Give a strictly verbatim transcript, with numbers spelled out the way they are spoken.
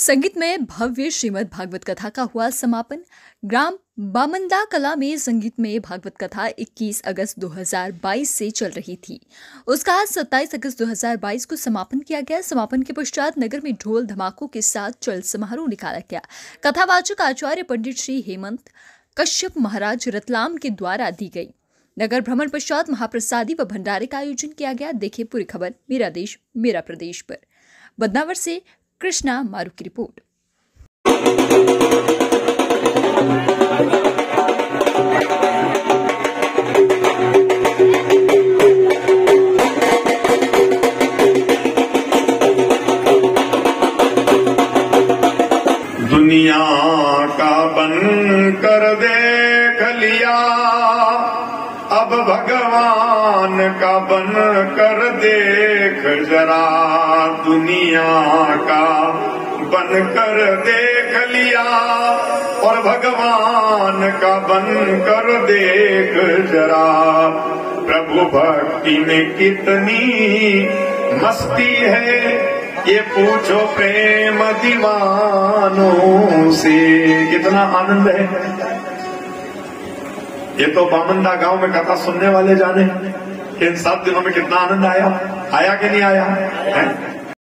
संगीत में भव्य श्रीमद् भागवत कथा का हुआ समापन। ग्राम बामंदा कला में संगीत में भागवत कथा इक्कीस अगस्त दो हज़ार बाईस से चल रही थी। उसका आज सत्ताईस अगस्त दो हज़ार बाईस को समापन किया गया। समापन के पश्चात नगर में ढोल धमाकों के साथ चल समारोह निकाला गया। कथावाचक आचार्य पंडित श्री हेमंत कश्यप महाराज रतलाम के द्वारा दी गई। नगर भ्रमण पश्चात महाप्रसादी व भंडारे का आयोजन किया गया। देखिए पूरी खबर मेरा देश मेरा प्रदेश पर। बदनावर से कृष्णा मारू की रिपोर्ट। दुनिया का बन कर देख लिया, अब भगवान का बन कर देख जरा। दुनिया का बन कर देख लिया और भगवान का बन कर देख जरा। प्रभु भक्ति में कितनी मस्ती है, ये पूछो प्रेम दीवानों से। कितना आनंद है। ये तो बामंदा गांव में कथा सुनने वाले जाने कि इन सात दिनों में कितना आनंद आया आया कि नहीं आया है?